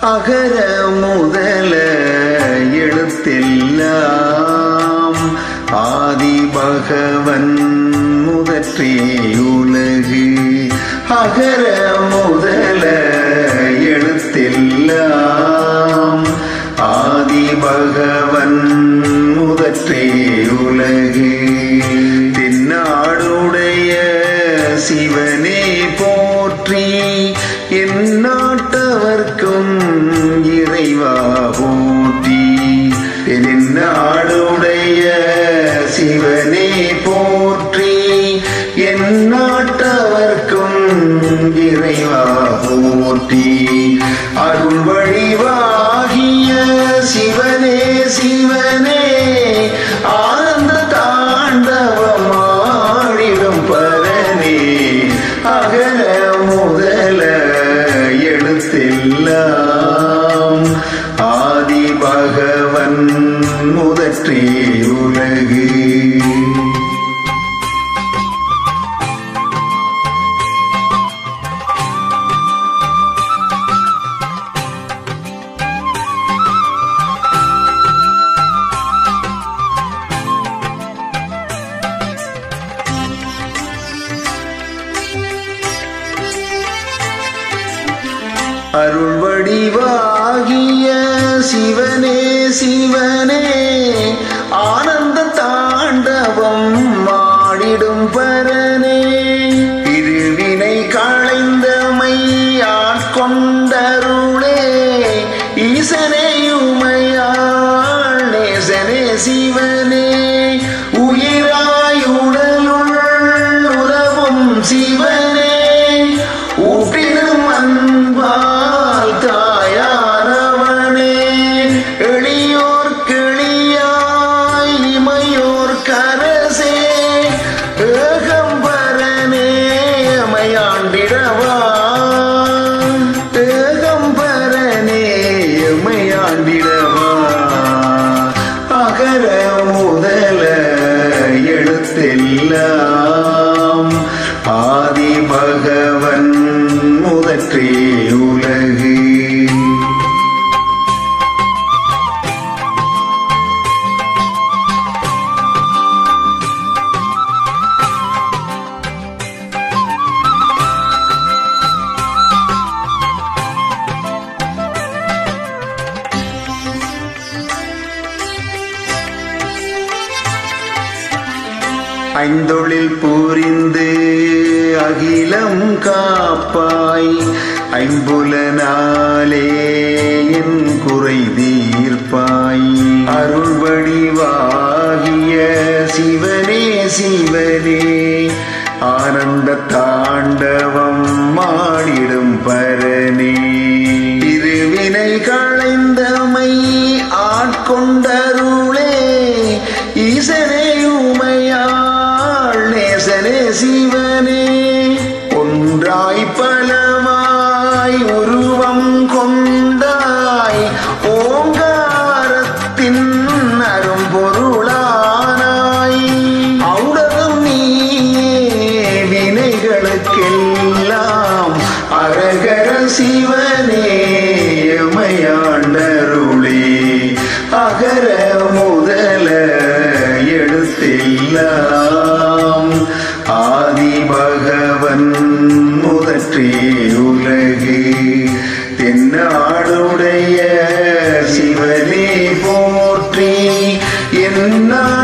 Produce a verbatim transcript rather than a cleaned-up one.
அகர முதல எழுத்தெல்லாம் ஆதி பகவன் முதற்றே உலகு. அகர முதல எழுத்தெல்லாம் ஆதி பகவன் முதற்றே உலகு. தென்னாடுடைய சிவனே போற்றி எந்நாட்டவர்க்கும் இறைவா போற்றி. தென்னாடுடைய சிவனே போற்றி எந்நாட்டவர்க்கும் இறைவா போற்றி. அருள் வடிவாகிய சிவனே சிவனே ஆனந்த தாண்டவமாடிடும் பரனே. அகர முதல எழுத்தெல்லாம் ஆதி பகவன் முதற்றே உலகு. அருள் வடிவாகிய சிவனே சிவனே ஆனந்த தாண்டவம் ஆடிடும் பரனே. இருவினை களைந்தமை ஆட்கொண்டருளே ஈசனே உமையாள் நேசனே சிவனே. உயிராய் உடலுள் உறவும் சிவனே ஊட்டிடும் அன்பால் தாயானவனே. எளியோர் கிளியாய் இமையோர் கரசே ஏகம்பரனே எமையாண்டிடவா. ஏகம்பரனே எமையாண்டிடவா. அகர முதல எழுத்தெல்லாம் ஆதி பகவன் முதற்றே உலகு. ஐந்தொழில் புரிந்து அகிலம் காப்பாய் ஐம்புலனாலே என் குறை தீர்ப்பாய். அருள் வடிவாகிய சிவனே சிவனே ஆனந்த தாண்டவம் ஆடிடும் பரனே. இருவினை களைந்தமை ஆட்கொண்டருளே ஈசனே உமையாள் நேசனே சிவனே. ஒன்றாய் பலவாய் உருவம் கொண்டாய் ஓங்காரத்தின் அரும்பொருளானாய். ஔடதம் நீயே வினைகளுக்கெல்லாம் அரகர சிவனே எமையாண்டருளே. அகர முதல எழுத்தெல்லாம் ஆதி பகவன் முதற்றே உலகு. தென்னாடுடைய சிவனே போற்றி என்னா